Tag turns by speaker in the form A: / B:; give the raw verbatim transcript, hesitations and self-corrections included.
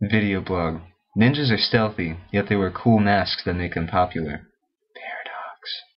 A: Video blog. Ninjas are stealthy, yet they wear cool masks that make them popular.